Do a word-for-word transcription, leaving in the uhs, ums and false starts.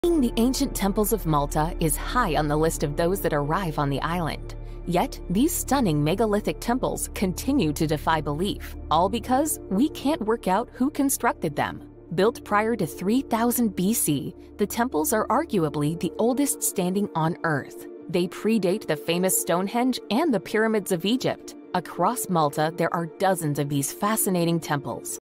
Studying the ancient temples of Malta is high on the list of those that arrive on the island. Yet, these stunning megalithic temples continue to defy belief, all because we can't work out who constructed them. Built prior to three thousand B C, the temples are arguably the oldest standing on Earth. They predate the famous Stonehenge and the pyramids of Egypt. Across Malta, there are dozens of these fascinating temples.